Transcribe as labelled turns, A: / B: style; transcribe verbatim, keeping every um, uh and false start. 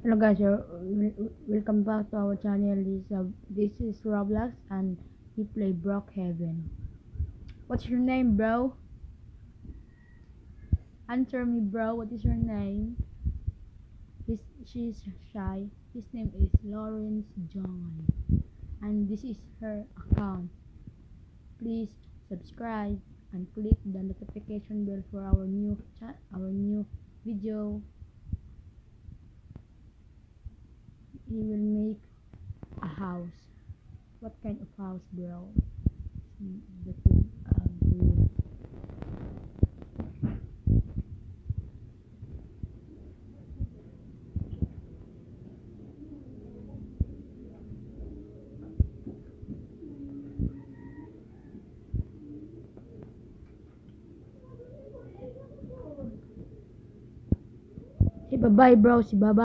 A: Hello guys, uh, wel- welcome back to our channel. This, uh, this is Roblox and we play Brookhaven. What's your name, bro? Answer me, bro. What is your name? He's, she's shy. His name is Lawrence John, and this is her account. Please subscribe and click the notification bell for our new chat, our new video. He will make a house. What kind of house, bro? Mm, That will uh, good. Si bye bye bro, si bye